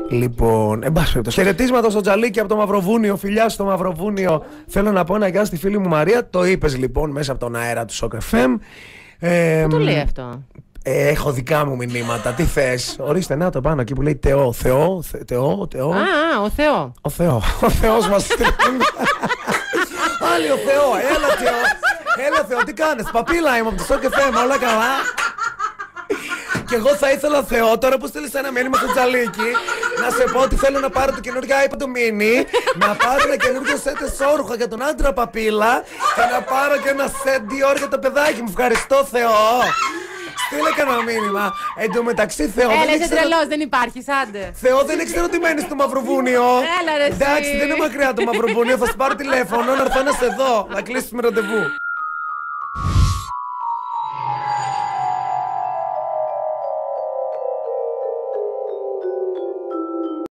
Λοιπόν, εν πάση περιπτώσει. Χαιρετίσματα στο Τζαλίκι από το Μαυροβούνιο, φιλιά στο Μαυροβούνιο. Θέλω να πω ένα γεια στη φίλη μου Μαρία. Το είπες λοιπόν μέσα από τον αέρα του Shock FM. Πού το λέει αυτό? Έχω δικά μου μηνύματα. Τι θες? Ορίστε, να το πάνω εκεί που λέει Θεό. Θεό. Α, ο Θεό. Ο Θεό. Ο Θεός μας στέλνει. Άλλη ο Θεό. Έλα Θεό. Έλα Θεό, τι κάνεις? Παπίλα είμαι από το Shock FM, όλα καλά? Και εγώ θα ήθελα Θεό, τώρα που στείλεις ένα μήνυμα στο Τζαλίκι, να σε πω ότι θέλω να πάρω το καινούργιο iPad του Mini, να πάρω ένα καινούργιο σετ εσώρουχα για τον άντρα Παπίλα και να πάρω και ένα σετ Dior για το παιδάκι μου. Ευχαριστώ Θεό. Στείλε κανένα μήνυμα. Εν τω μεταξύ Θεό. Έλα, είσαι τρελός, δεν υπάρχεις, άντε. Θεό, δεν ήξερα ότι μένεις στο Μαυροβούνιο. Έλα ρε εσύ. Εντάξει, δεν είναι μακριά το Μαυροβούνιο, θα σου πάρω τηλέφωνο να έρθω να σε δω, να κλείσεις με ραντεβού.